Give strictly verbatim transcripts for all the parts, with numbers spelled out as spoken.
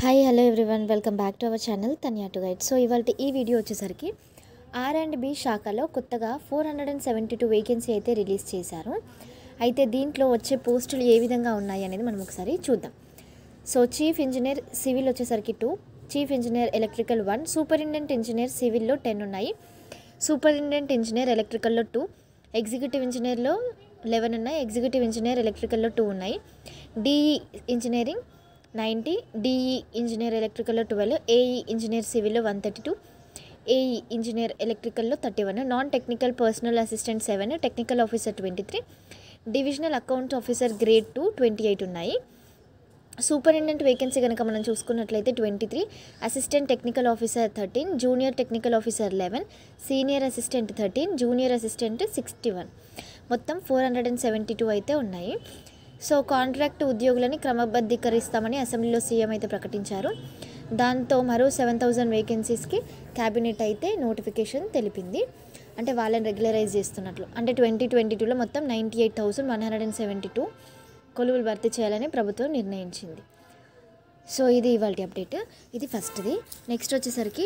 Hi hello everyone welcome back to our channel Tanya to guide. So ఇవాళ ఈ video వచ్చేసరికి R and B శాఖలో కొత్తగా four hundred and seventy two vacancy అయితే release చేశారు. అయితే దీంట్లో వచ్చే పోస్టులు ఏ విధంగా ఉన్నాయి అనేది మనం ఒకసారి చూద్దాం. సో చీఫ్ ఇంజనీర్ సివిల్ వచ్చేసరికి two, chief engineer electrical one, superintendent engineer సివిల్లో టెన్ ఉన్నాయి, సూపరింటెండెంట్ ఇంజనీర్ ఎలక్ట్రికల్లో టూ, ఎగ్జిక్యూటివ్ ఇంజనీర్లో లెవెన్ ఉన్నాయి, ఎగ్జిక్యూటివ్ ఇంజనీర్ ఎలక్ట్రికల్లో టూ ఉన్నాయి, DE engineering ninety, DE engineer ఎలక్ట్రికల్లో ట్వెల్వ్, ఏఈ ఇంజనీర్ సివిల్లో one thirty two, AE engineer ఎలక్ట్రికల్లో thirty one, non technical personal assistant seven, technical officer twenty three, divisional account officer grade two twenty eight ఉన్నాయి. Superintendent vacancy కనుక మనం చూసుకున్నట్లయితే twenty three, assistant technical officer thirteen, junior technical officer eleven, senior assistant thirteen, junior assistant sixty one, మొత్తం four hundred and seventy two అయితే ఉన్నాయి. So contract ఉద్యోగులని క్రమబద్ధీకరిస్తామని అసెంబ్లీలో CM అయితే ప్రకటించారు. దాంతో మరో సెవెన్ థౌజండ్ వేకెన్సీస్కి క్యాబినెట్ అయితే నోటిఫికేషన్ తెలిపింది. అంటే వాళ్ళని రెగ్యులరైజ్ చేస్తున్నట్లు. అంటే ట్వంటీ ట్వంటీ టూలో మొత్తం ninety eight thousand one hundred and seventy two కొలువులు భర్తీ చేయాలని ప్రభుత్వం నిర్ణయించింది. సో ఇది ఇవాళ అప్డేట్. ఇది ఫస్ట్ది. నెక్స్ట్ వచ్చేసరికి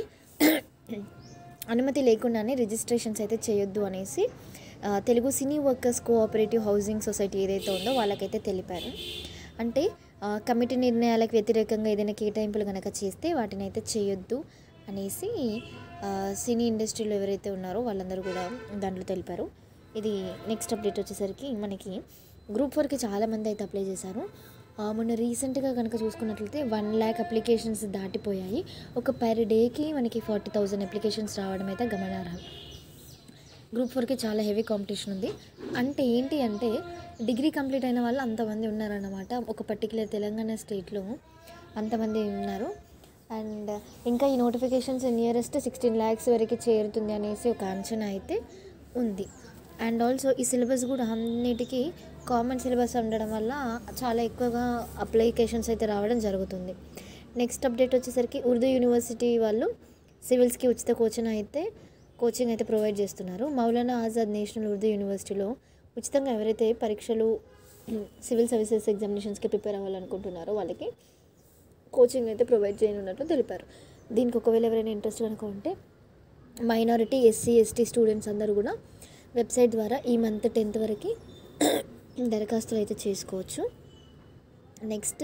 అనుమతి లేకుండానే రిజిస్ట్రేషన్స్ అయితే చేయొద్దు అనేసి Telugu cine workers cooperative housing society ఏదైతే ఉందో వాళ్ళకైతే తెలిపారు. అంటే కమిటీ నిర్ణయాలకు వ్యతిరేకంగా ఏదైనా కేటాయింపులు కనుక చేస్తే వాటిని అయితే చేయొద్దు అనేసి సినీ ఇండస్ట్రీలో ఎవరైతే ఉన్నారో వాళ్ళందరూ కూడా దాంట్లో తెలిపారు. ఇది నెక్స్ట్ అప్డేట్ వచ్చేసరికి మనకి గ్రూప్ ఫోర్కి చాలామంది అయితే అప్లై చేశారు. మొన్న రీసెంట్గా కనుక చూసుకున్నట్లయితే వన్ ల్యాక్ అప్లికేషన్స్ దాటిపోయాయి. ఒక పర్ డేకి మనకి ఫార్టీ థౌజండ్ అప్లికేషన్స్ రావడం అయితే గమనార్హం. గ్రూప్ ఫోర్కి చాలా హెవీ కాంపిటీషన్ ఉంది. అంటే ఏంటి అంటే డిగ్రీ కంప్లీట్ అయిన వాళ్ళు అంతమంది ఉన్నారన్నమాట. ఒక పర్టికులర్ తెలంగాణ స్టేట్లో అంతమంది ఉన్నారు. అండ్ ఇంకా ఈ నోటిఫికేషన్స్ నియరెస్ట్ సిక్స్టీన్ ల్యాక్స్ వరకు చేరుతుంది అనేసి ఒక అంచనా అయితే ఉంది. అండ్ ఆల్సో ఈ సిలబస్ కూడా అన్నిటికీ కామన్ సిలబస్ ఉండడం వల్ల చాలా ఎక్కువగా అప్లికేషన్స్ అయితే రావడం జరుగుతుంది. నెక్స్ట్ అప్డేట్ వచ్చేసరికి ఉర్దూ యూనివర్సిటీ వాళ్ళు సివిల్స్కి ఉచిత కోచింగ్ అయితే కోచింగ్ అయితే ప్రొవైడ్ చేస్తున్నారు. మౌలానా ఆజాద్ నేషనల్ ఉర్దూ యూనివర్సిటీలో ఉచితంగా ఎవరైతే పరీక్షలు సివిల్ సర్వీసెస్ ఎగ్జామినేషన్స్కి ప్రిపేర్ అవ్వాలనుకుంటున్నారో వాళ్ళకి కోచింగ్ అయితే ప్రొవైడ్ చేయనున్నట్లు తెలిపారు. దీనికి ఒకవేళ ఎవరైనా ఇంట్రెస్ట్ కనుక ఉంటే మైనారిటీ, ఎస్సీ, ఎస్టీ స్టూడెంట్స్ అందరూ కూడా వెబ్సైట్ ద్వారా ఈ మంత్ టెన్త్ వరకు దరఖాస్తులు అయితే చేసుకోవచ్చు. నెక్స్ట్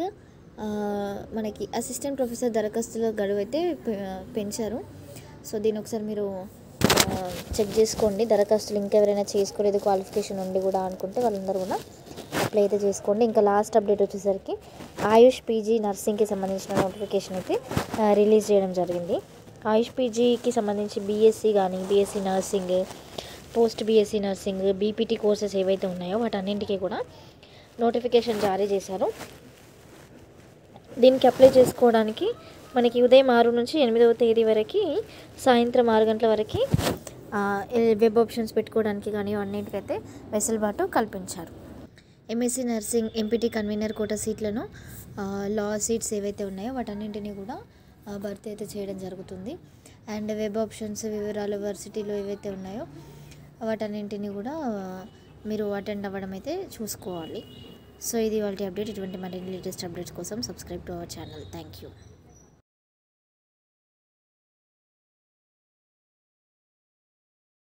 మనకి అసిస్టెంట్ ప్రొఫెసర్ దరఖాస్తుల గడువు అయితే పెంచారు. సో దీని ఒకసారి మీరు చెక్ చేసుకోండి. దరఖాస్తులు ఇంకెవరైనా చేసుకోలేదు క్వాలిఫికేషన్ ఉండి కూడా అనుకుంటే వాళ్ళందరూ కూడా అప్లై అయితే చేసుకోండి. ఇంకా లాస్ట్ అప్డేట్ వచ్చేసరికి ఆయుష్ పీజీ నర్సింగ్కి సంబంధించిన నోటిఫికేషన్ అయితే రిలీజ్ చేయడం జరిగింది. ఆయుష్ పీజీకి సంబంధించి బీఎస్సీ కానీ BSc nursing, post BSc nursing, BPT courses ఏవైతే ఉన్నాయో వాటన్నింటికీ కూడా నోటిఫికేషన్ జారీ చేశారు. దీనికి అప్లై చేసుకోవడానికి మనకి ఉదయం ఆరు నుంచి ఎనిమిదవ తేదీ వరకు సాయంత్రం ఆరు గంటల వరకు వెబ్ ఆప్షన్స్ పెట్టుకోవడానికి కానీ అన్నింటికైతే వెసులుబాటు కల్పించారు. MSc nursing, MPT convener quota సీట్లను, లా సీట్స్ ఏవైతే ఉన్నాయో వాటన్నింటినీ కూడా భర్తీ అయితే చేయడం జరుగుతుంది. అండ్ వెబ్ ఆప్షన్స్ వివరాలు యూనివర్సిటీలో ఏవైతే ఉన్నాయో వాటన్నింటినీ కూడా మీరు అటెండ్ అవ్వడం అయితే చూసుకోవాలి. సో ఇది వాళ్ళ అప్డేట్. ఇటువంటి మరిన్ని లేటెస్ట్ అప్డేట్స్ కోసం subscribe to our channel. Thank you.